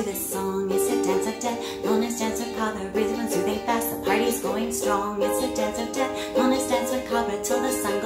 to this song. It's a dance of death, known as Dance with Cobra. Rhythm and soothing fast, the party's going strong. It's a dance of death, known as Dance with Cobra, till the sun